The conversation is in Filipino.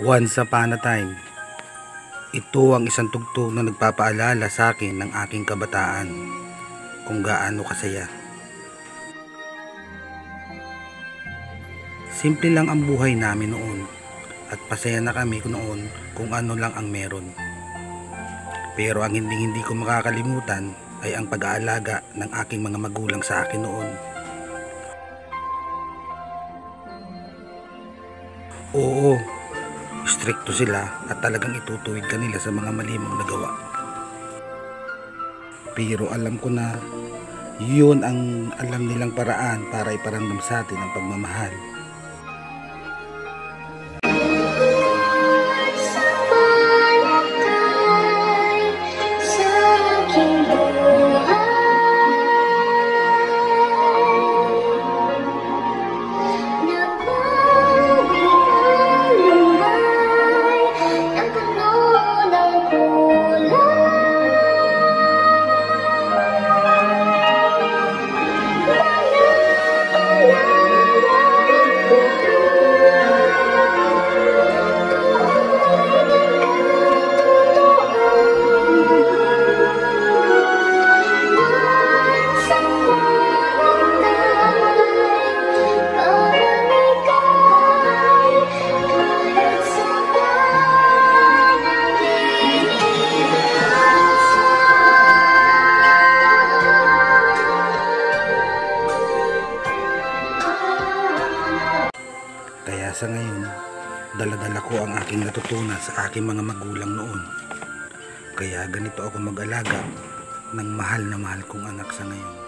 Once upon a time, ito ang isang tugtog na nagpapaalala sa akin ng aking kabataan kung gaano kasaya. Simple lang ang buhay namin noon at pasaya na kami noon kung ano lang ang meron. Pero ang hindi ko makakalimutan ay ang pag-aalaga ng aking mga magulang sa akin noon. Oo, strikto sila at talagang itutuwid ka nila sa mga mali mong nagawa. Pero alam ko na yun ang alam nilang paraan para iparamdam sa atin ang pagmamahal. Kaya sa ngayon, dala-dala ko ang aking natutunan sa aking mga magulang noon. Kaya ganito ako mag-alaga ng mahal na mahal kong anak sa ngayon.